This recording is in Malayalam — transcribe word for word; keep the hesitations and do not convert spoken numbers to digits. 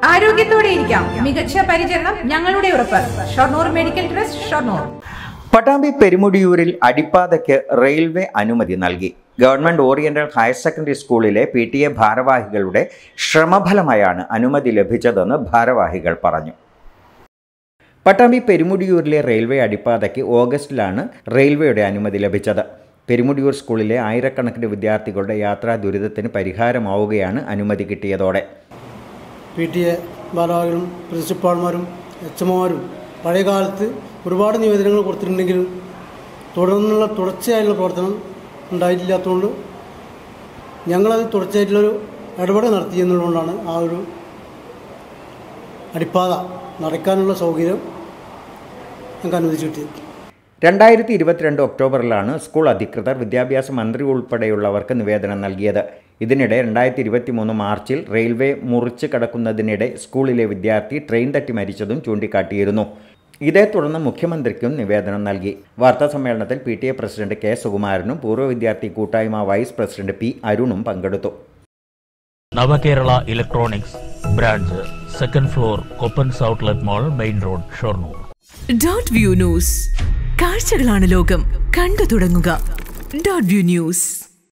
ആരോഗ്യത്തോടെ ഇരിക്കാം. മികച്ച പരിചരണം ഞങ്ങളുടെ ഉറപ്പ്. Shoranur medical trust, Shoranur. പട്ടാമ്പി പെരുമുടിയൂരിൽ അടിപ്പാതയ്ക്ക് റെയിൽവേ അനുമതി നൽകി. ഗവൺമെന്റ് ഓറിയന്റൽ ഹയർ സെക്കൻഡറി സ്കൂളിലെ പി ടി എ ഭാരവാഹികളുടെ ശ്രമഫലമായാണ് അനുമതി ലഭിച്ചതെന്ന് ഭാരവാഹികൾ പറഞ്ഞു. പട്ടാമ്പി പെരുമുടിയൂരിലെ റെയിൽവേ അടിപ്പാതയ്ക്ക് ഓഗസ്റ്റിലാണ് റെയിൽവേയുടെ അനുമതി ലഭിച്ചത്. പെരുമുടിയൂർ സ്കൂളിലെ ആയിരക്കണക്കിന് വിദ്യാർത്ഥികളുടെ യാത്രാ ദുരിതത്തിന് പരിഹാരമാവുകയാണ് അനുമതി കിട്ടിയതോടെ. പി ടി എ ഭാരവാഹികളും പ്രിൻസിപ്പാൾമാരും എച്ച് എമ്മാരും പഴയകാലത്ത് ഒരുപാട് നിവേദനങ്ങൾ കൊടുത്തിട്ടുണ്ടെങ്കിലും തുടർന്നുള്ള തുടർച്ചയായുള്ള പ്രവർത്തനം ഉണ്ടായിട്ടില്ലാത്തതുകൊണ്ട് ഞങ്ങളത് തുടർച്ചയായിട്ടുള്ളൊരു ഇടപെടൽ നടത്തി എന്നുള്ളതുകൊണ്ടാണ് ആ ഒരു അടിപ്പാത നടക്കാനുള്ള സൗകര്യം ഞങ്ങൾക്ക് അനുവദിച്ചു കിട്ടിയത്. രണ്ടായിരത്തി ഇരുപത്തിരണ്ട് ഒക്ടോബറിലാണ് സ്കൂൾ അധികൃതർ വിദ്യാഭ്യാസ മന്ത്രി ഉൾപ്പെടെയുള്ളവർക്ക് നിവേദനം നൽകിയത്. ഇതിനിടെ രണ്ടായിരത്തി ഇരുപത്തി മൂന്ന് മാർച്ചിൽ റെയിൽവേ മുറിച്ച് കടക്കുന്നതിനിടെ സ്കൂളിലെ വിദ്യാർത്ഥി ട്രെയിൻ തട്ടി മരിച്ചതും ചൂണ്ടിക്കാട്ടിയിരുന്നു. ഇതേ തുടർന്ന് മുഖ്യമന്ത്രിക്കും നിവേദനം നൽകി. വാർത്താസമ്മേളനത്തിൽ P T A president K സുകുമാരനും പൂർവ്വ വിദ്യാർത്ഥി കൂട്ടായ്മ വൈസ് പ്രസിഡന്റ് പി അരുണും പങ്കെടുത്തു. Navakerala electronics branch, second floor, Koppan's outlet mall, main road, Shoranur. Dot view news. കാഴ്ചകളാണ് ലോകം, കണ്ടു തുടങ്ങുക. Dot view news.